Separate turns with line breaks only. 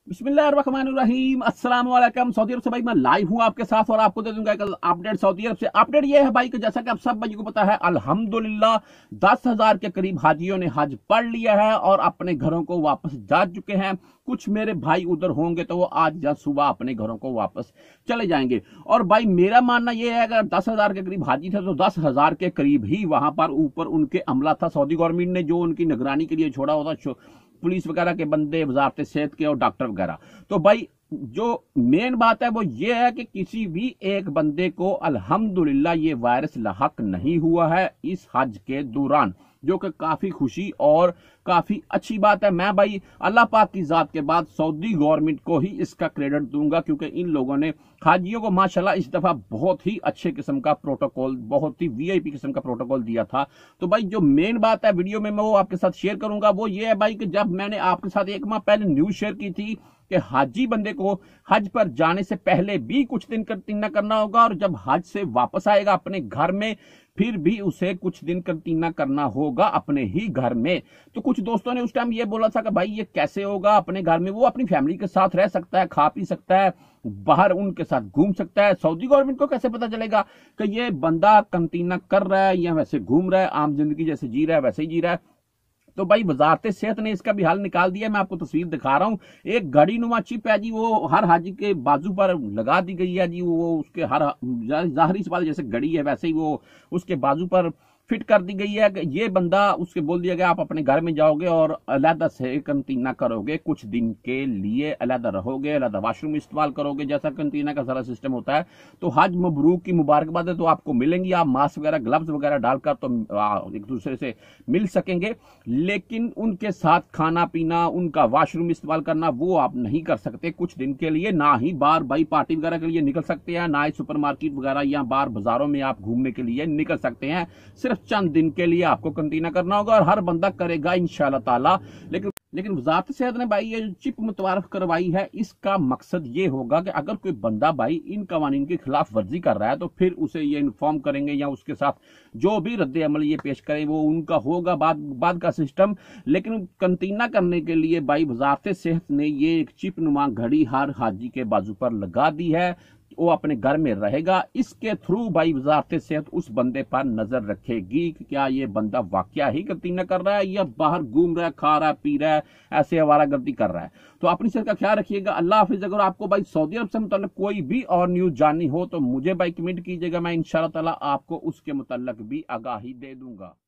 बिस्मिल्लाहिर्रहमानिर्रहीम, अस्सलाम वालेकुम। सऊदी अरब से भाई मैं लाइव हूँ आपके साथ और आपको दे दूंगा एक अपडेट सऊदी अरब से। अपडेट ये है भाई कि जैसा कि आप सब भाई को पता है, अल्हम्दुलिल्लाह 10,000 के करीब हाजियों ने हज पढ़ लिया है और अपने घरों को वापस जा चुके हैं। कुछ मेरे भाई उधर होंगे तो वो आज या सुबह अपने घरों को वापस चले जाएंगे। और भाई मेरा मानना ये है, अगर 10,000 के करीब हाजी थे तो 10,000 के करीब ही वहां पर ऊपर उनके अमला था। सऊदी गवर्नमेंट ने जो उनकी निगरानी के लिए छोड़ा होता, पुलिस वगैरह के बंदे, वजारत सेहत के और डॉक्टर वगैरह। तो भाई जो मेन बात है वो ये है कि किसी भी एक बंदे को अल्हम्दुलिल्लाह ये वायरस लाहक नहीं हुआ है इस हज के दौरान, जो कि काफी खुशी और काफी अच्छी बात है। मैं भाई अल्लाह पाक की जात के बाद सऊदी गवर्नमेंट को ही इसका क्रेडिट दूंगा, क्योंकि इन लोगों ने हाजियों को माशाल्लाह इस दफा बहुत ही अच्छे किस्म का प्रोटोकॉल, बहुत ही वीआईपी किस्म का प्रोटोकॉल दिया था। तो भाई जो मेन बात है वीडियो में मैं वो आपके साथ शेयर करूंगा, वो ये है भाई कि जब मैंने आपके साथ एक माह पहले न्यूज शेयर की थी कि हाजी बंदे को हज पर जाने से पहले भी कुछ दिन करतीना करना होगा, और जब हज से वापस आएगा अपने घर में फिर भी उसे कुछ दिन करतीना करना होगा अपने ही घर में। तो कुछ दोस्तों ने उस टाइम ये बोला था कि भाई ये कैसे होगा अपने घर में, वो अपनी फैमिली के साथ रह सकता है, खा पी सकता है, बाहर उनके साथ घूम सकता है, सऊदी गवर्नमेंट को कैसे पता चलेगा कि ये बंदा कंटीना कर रहा है या वैसे घूम रहा है, आम जिंदगी जैसे जी रहा है वैसे ही जी रहा है। तो भाई वजारत सेहत ने इसका भी हल निकाल दिया। मैं आपको तस्वीर दिखा रहा हूँ, एक घड़ी नुमा चिप है जी, वो हर हाजी के बाजू पर लगा दी गई है जी। वो उसके हर जाहिर सी बात जैसे घड़ी है वैसे ही वो उसके बाजू पर फिट कर दी गई है कि ये बंदा, उसके बोल दिया गया आप अपने घर में जाओगे और अलहदा से कंटीना करोगे, कुछ दिन के लिए अलहदा रहोगे, अलहदा वाशरूम इस्तेमाल करोगे, जैसा कंटीना का सारा सिस्टम होता है। तो हज मबरूक की मुबारकबाद है तो आपको मिलेंगी, आप मास्क वगैरह ग्लव्स वगैरह डालकर तो एक दूसरे से मिल सकेंगे, लेकिन उनके साथ खाना पीना, उनका वाशरूम इस्तेमाल करना वो आप नहीं कर सकते कुछ दिन के लिए। ना ही बार भाई पार्टी वगैरह के लिए निकल सकते हैं, ना ही सुपरमार्केट वगैरह या बार बाजारों में आप घूमने के लिए निकल सकते हैं। सिर्फ चंद दिन के लिए आपको कंटीना करना होगा और हर बंदा करेगा इंशाल्लाह ताला। लेकिन वजारत सेहत ने भाई ये जो चिप मुतवारफ करवाई है, इसका मकसद ये होगा कि अगर कोई बंदा भाई इन कवानीन की खिलाफ वर्जी कर रहा है तो फिर उसे ये इन्फॉर्म करेंगे या उसके साथ जो भी रद्द अमल ये पेश करें वो उनका होगा बाद का सिस्टम। लेकिन कंटीना करने के लिए भाई वजारत सेहत ने ये एक चिप नुमा घड़ी हर हाजी के बाजू पर लगा दी है, वो अपने घर में रहेगा। इसके थ्रू भाई वजारत सेहत उस बंदे पर नजर रखेगी कि क्या ये बंदा वाकया ही कंटीना कर रहा है या बाहर घूम रहा है, खा रहा है, पी रहा है, ऐसे आवारागर्दी कर रहा है। तो अपनी सेहत का ख्याल रखिएगा। अल्लाह हाफिज। अगर आपको भाई सऊदी अरब से मुताल्लिक कोई भी और न्यूज जाननी हो तो मुझे भाई कमेंट कीजिएगा, मैं इंशाल्लाह ताला आपको उसके मुताल्लिक भी आगाही दे दूंगा।